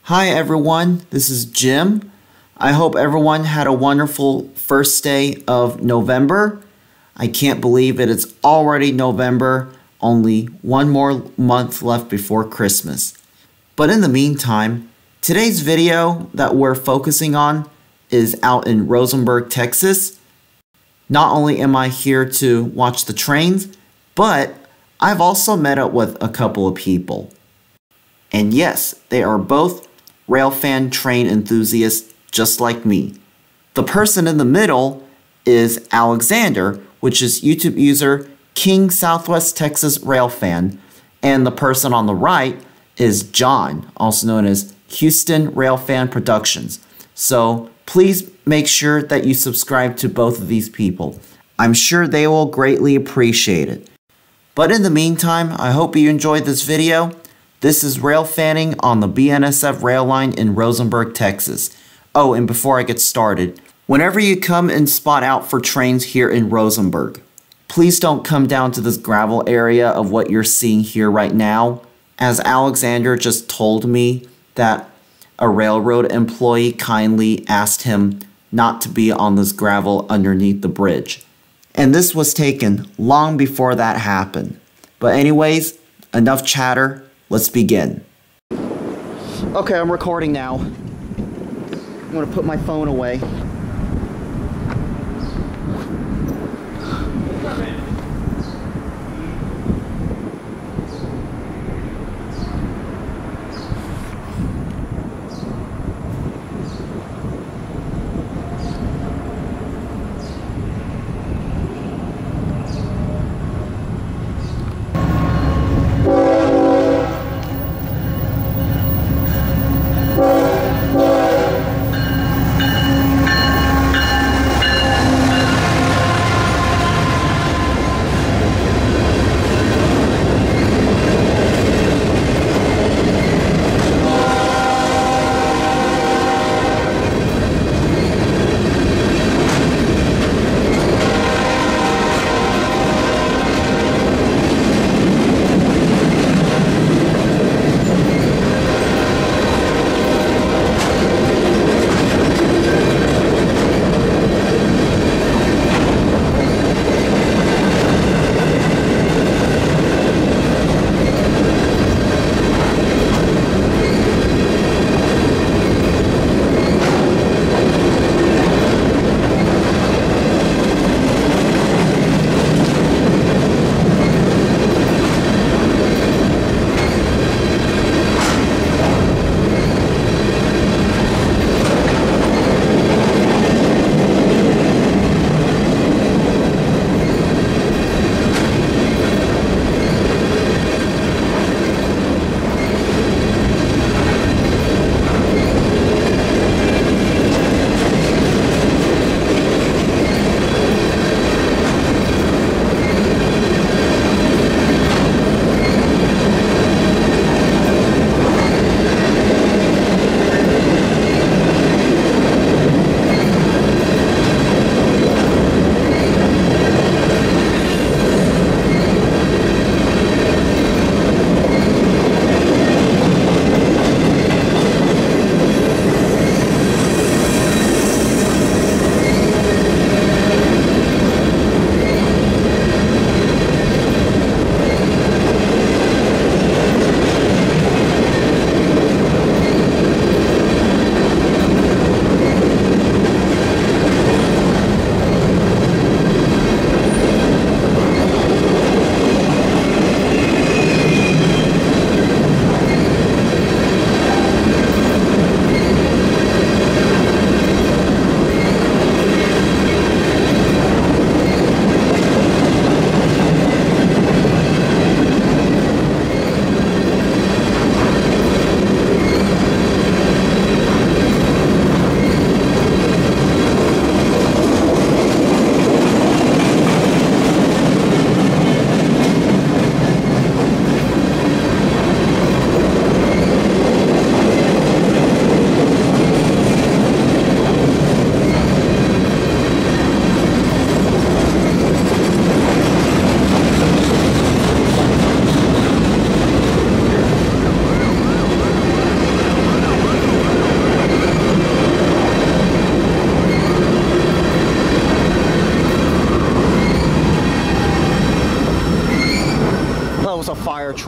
Hi everyone, this is Jim. I hope everyone had a wonderful first day of November. I can't believe it, it's already November, only one more month left before Christmas. But in the meantime, today's video that we're focusing on is out in Rosenberg, Texas. Not only am I here to watch the trains, but I've also met up with a couple of people. And yes, they are both Railfan train enthusiasts just like me. The person in the middle is Alexander, which is YouTube user King Southwest Texas Railfan, and the person on the right is John, also known as Houston Railfan Productions. So please make sure that you subscribe to both of these people. I'm sure they will greatly appreciate it. But in the meantime, I hope you enjoyed this video. This is Railfanning on the BNSF rail line in Rosenberg, Texas. Oh, and before I get started, whenever you come and spot out for trains here in Rosenberg, please don't come down to this gravel area of what you're seeing here right now, as Alexander just told me that a railroad employee kindly asked him not to be on this gravel underneath the bridge. And this was taken long before that happened. But anyways, enough chatter, let's begin. Okay, I'm recording now. I'm gonna put my phone away.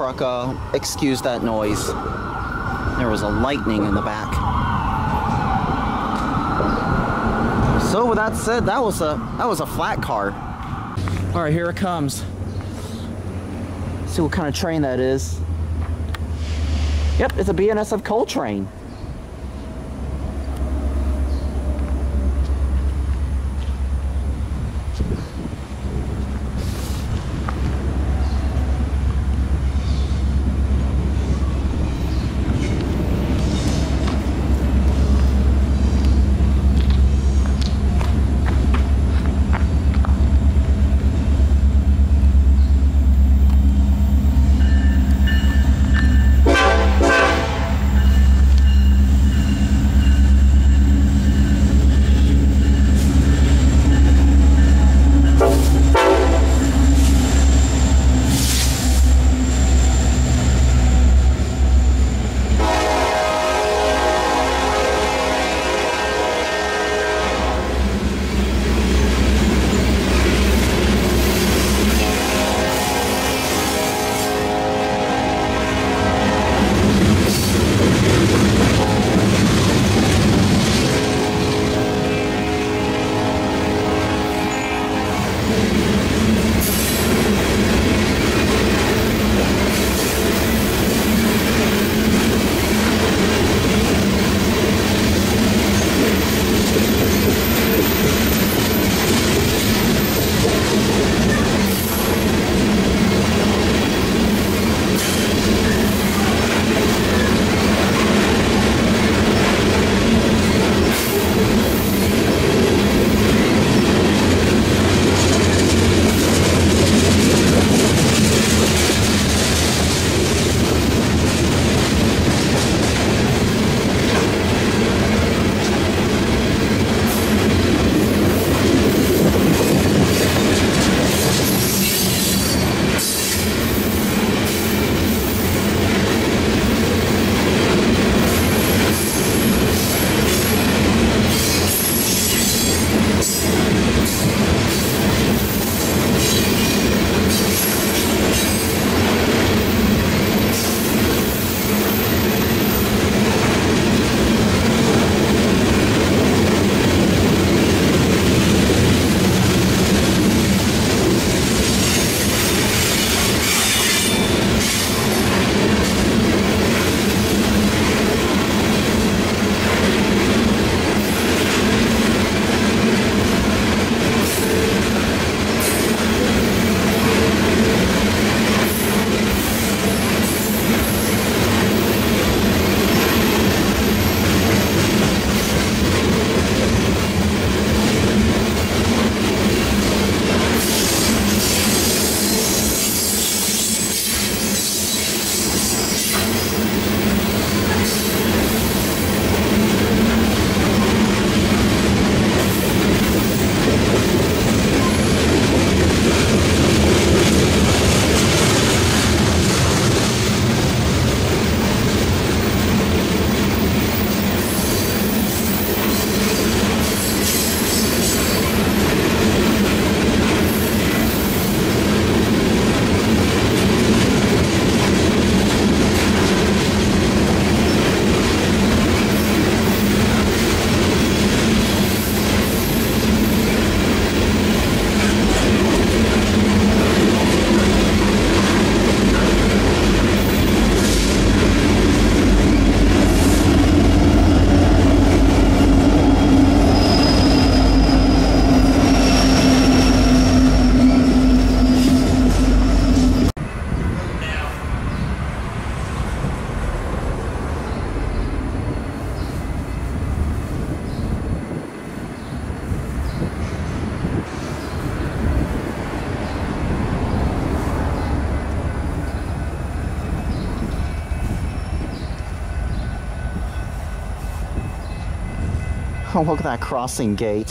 truck. Excuse that noise. There was a lightning in the back. So with that said, that was a flat car. All right, here it comes. See what kind of train that is. Yep, it's a BNSF coal train. Oh, look at that crossing gate.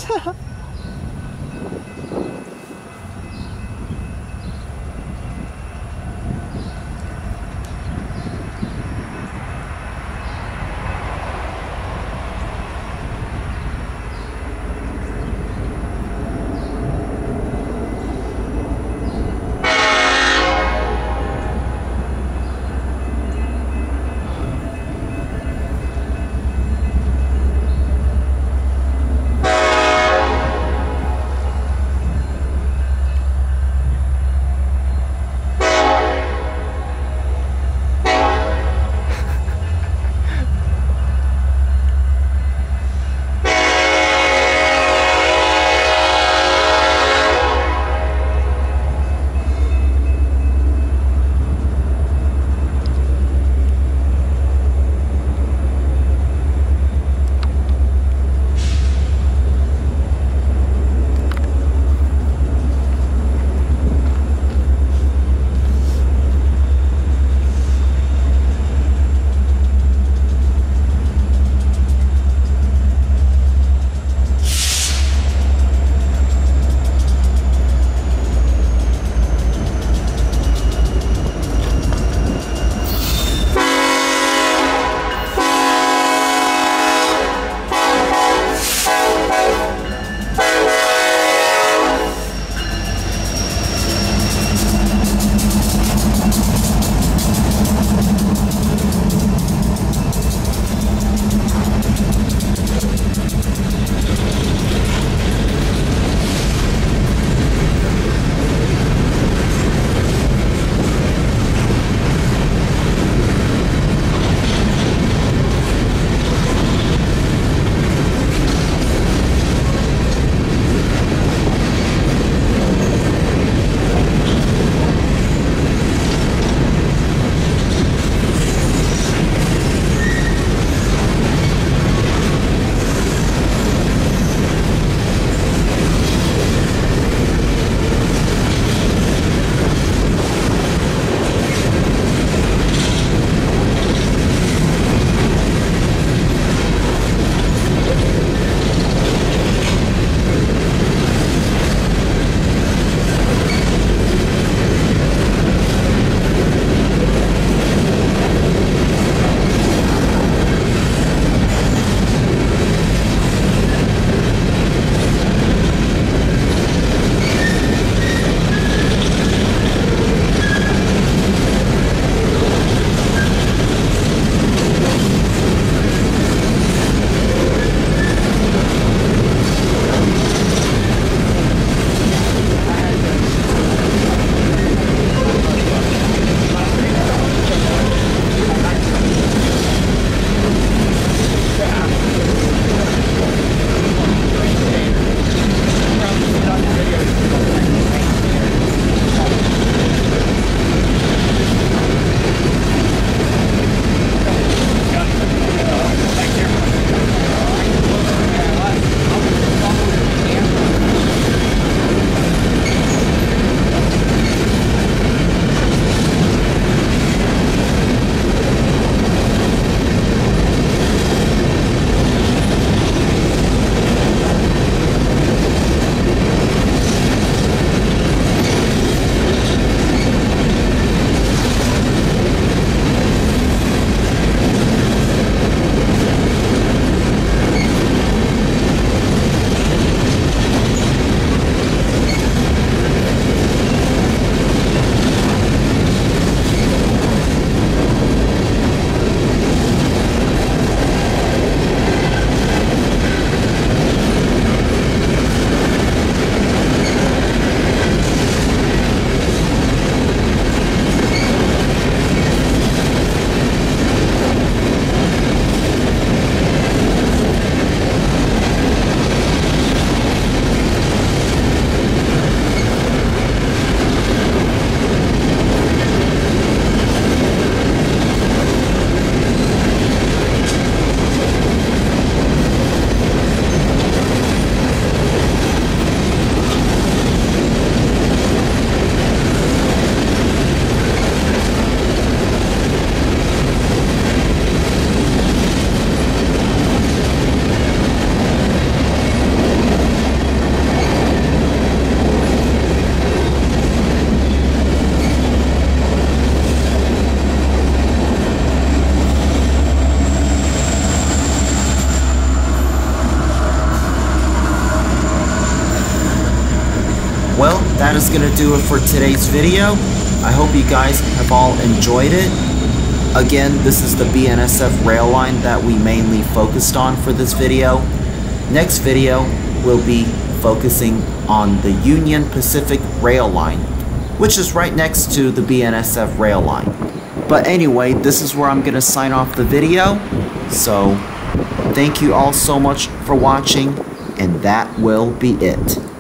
that is going to do it for today's video. I hope you guys have all enjoyed it. Again, this is the BNSF rail line that we mainly focused on for this video. Next video will be focusing on the Union Pacific rail line, which is right next to the BNSF rail line. But anyway, this is where I'm going to sign off the video. So, thank you all so much for watching, and that will be it.